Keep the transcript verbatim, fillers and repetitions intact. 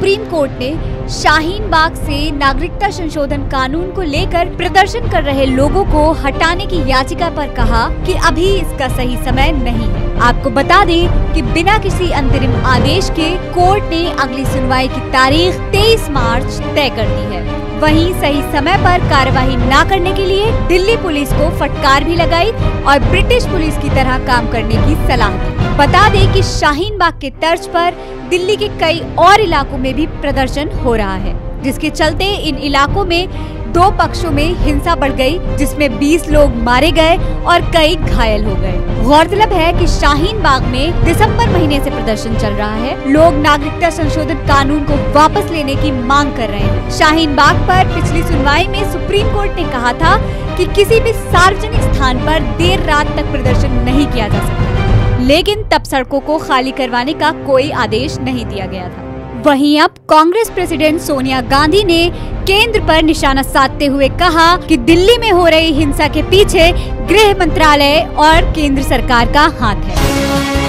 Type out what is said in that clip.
Supreme court ने शाहीन बाग से नागरिकता संशोधन कानून को लेकर प्रदर्शन कर रहे लोगों को हटाने की याचिका पर कहा कि अभी इसका सही समय नहीं है। आपको बता दें कि बिना किसी अंतरिम आदेश के कोर्ट ने अगली सुनवाई की तारीख तेईस मार्च तय कर दी है। वहीं सही समय पर कार्यवाही न करने के लिए दिल्ली पुलिस को फटकार भी लगाई और ब्रिटिश पुलिस की तरह काम करने की सलाह दी। बता दें कि शाहीन बाग के तर्ज पर दिल्ली के कई और इलाकों में भी प्रदर्शन हो रहा है, जिसके चलते इन इलाकों में दो पक्षों में हिंसा बढ़ गई, जिसमें बीस लोग मारे गए और कई घायल हो गए। गौरतलब है कि शाहीन बाग में दिसंबर महीने से प्रदर्शन चल रहा है। लोग नागरिकता संशोधन कानून को वापस लेने की मांग कर रहे हैं। शाहीन बाग पर पिछली सुनवाई में सुप्रीम कोर्ट ने कहा था कि किसी भी सार्वजनिक स्थान पर देर रात तक प्रदर्शन नहीं किया जा सकता, लेकिन तब सड़कों को खाली करवाने का कोई आदेश नहीं दिया गया था। वहीं अब कांग्रेस प्रेसिडेंट सोनिया गांधी ने केंद्र पर निशाना साधते हुए कहा कि दिल्ली में हो रही हिंसा के पीछे गृह मंत्रालय और केंद्र सरकार का हाथ है।